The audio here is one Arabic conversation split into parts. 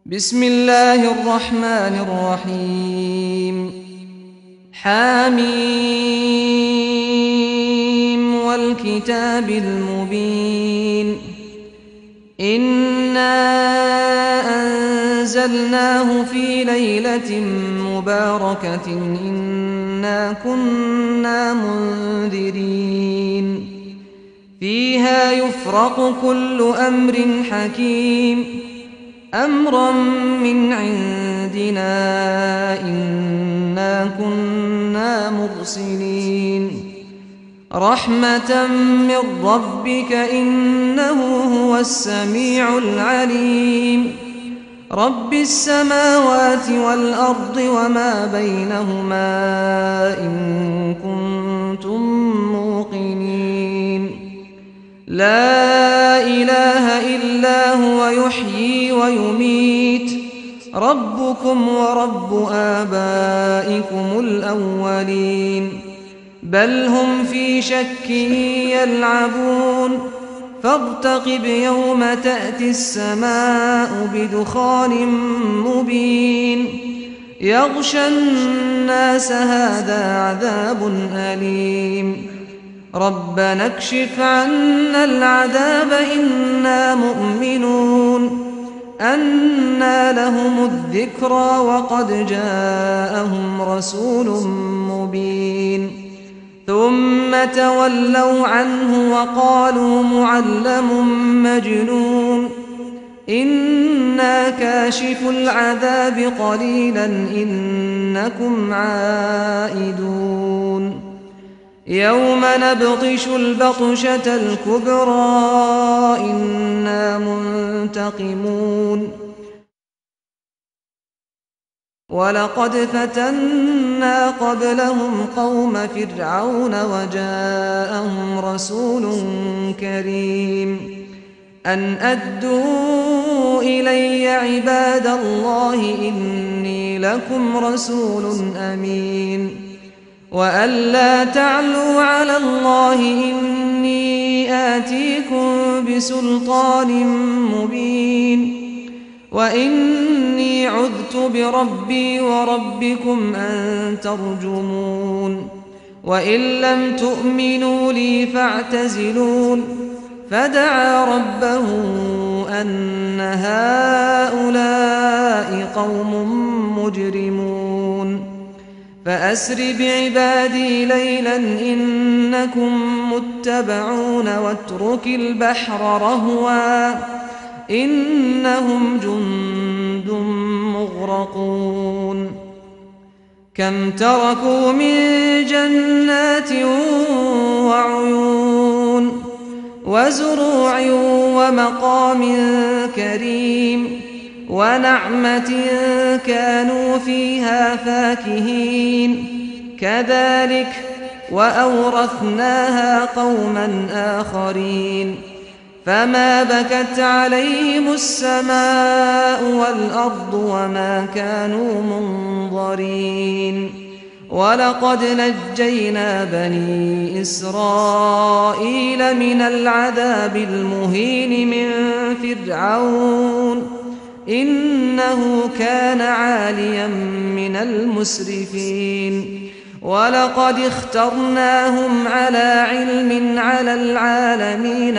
بسم الله الرحمن الرحيم حميم والكتاب المبين إنا أنزلناه في ليلة مباركة إنا كنا منذرين فيها يفرق كل أمر حكيم أمرا من عندنا إنا كنا مرسلين رحمة من ربك إنه هو السميع العليم رب السماوات والأرض وما بينهما إن كنتم موقنين لا إله إلا هو يحيي ويميت ربكم ورب آبائكم الأولين بل هم في شك يلعبون فارتقب يوم تأتي السماء بدخان مبين يغشى الناس هذا عذاب أليم ربنا اكشف عنا العذاب إنا مؤمنون أنى لهم الذكرى وقد جاءهم رسول مبين ثم تولوا عنه وقالوا معلم مجنون إنا كاشف العذاب قليلا إنكم عائدون يوم نبطش البطشة الكبرى إنا منتقمون ولقد فتنا قبلهم قوم فرعون وجاءهم رسول كريم أن أدوا إلي عباد الله إني لكم رسول أمين وأن لا تعلوا على الله إني آتيكم بسلطان مبين وإني عذت بربي وربكم أن ترجمون وإن لم تؤمنوا لي فاعتزلون فدعا ربه أن هؤلاء قوم مجرمون فأسر بعبادي ليلا إنكم متبعون واترك البحر رهوا إنهم جند مغرقون كم تركوا من جنات وعيون وزروع ومقام كريم ونعمة كانوا فيها فاكهين كذلك وأورثناها قوما آخرين فما بكت عليهم السماء والأرض وما كانوا منظرين ولقد نجينا بني إسرائيل من العذاب المهين من فرعون إنه كان عاليا من المسرفين ولقد اخترناهم على علم على العالمين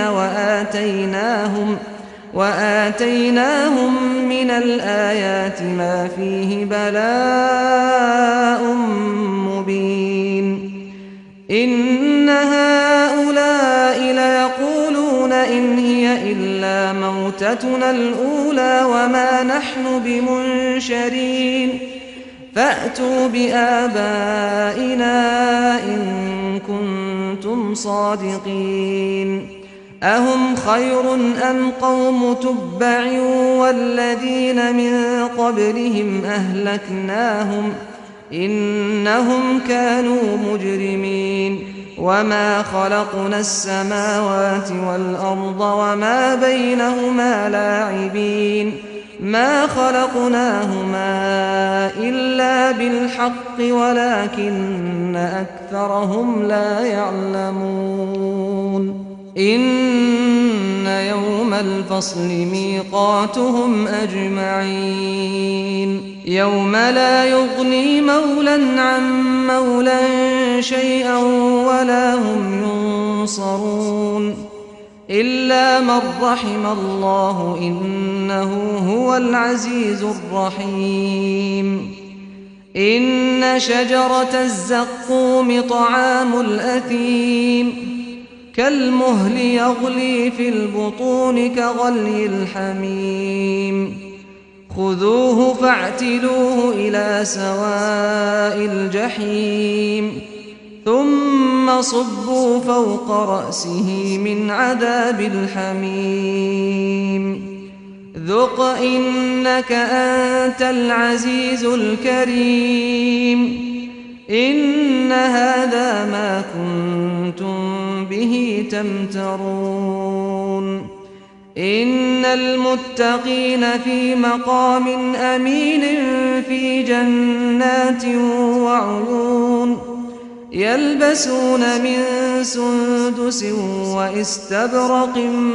وآتيناهم من الآيات ما فيه بلاء مبين إن هؤلاء ليقولون إن هي إلا موتتنا الأولى وما نحن بمنشرين فأتوا بآبائنا إن كنتم صادقين أهم خير أم قوم تبع والذين من قبلهم أهلكناهم إنهم كانوا مجرمين وما خلقنا السماوات والأرض وما بينهما لاعبين ما خلقناهما إلا بالحق ولكن أكثرهم لا يعلمون إن يوم الفصل ميقاتهم أجمعين يوم لا يغني مولى عن مولى شيئا ولا هم ينصرون إلا من رحم الله إنه هو العزيز الرحيم إن شجرة الزقوم طعام الأثيم كالمهل يغلي في البطون كغلي الحميم خذوه فاعتلوه إلى سواء الجحيم ثم صبوا فوق رأسه من عذاب الحميم ذق إنك أنت العزيز الكريم إن هذا ما كنتم به تمترون إن المتقين في مقام أمين في جنات وعيون يلبسون من سندس واستبرق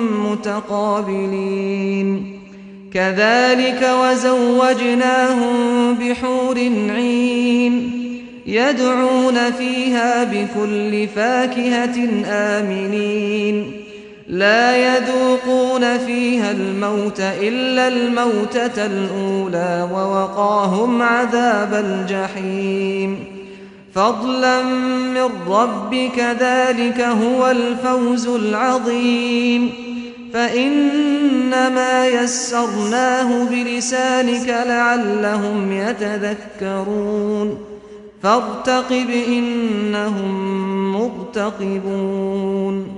متقابلين كذلك وزوجناهم بحور عين يدعون فيها بكل فاكهة آمنين لا يذوقون فيها الموت إلا الموتة الأولى ووقاهم عذاب الجحيم فضلا من ربك ذلك هو الفوز العظيم فإنما يسرناه بلسانك لعلهم يتذكرون فارتقب إنهم مرتقبون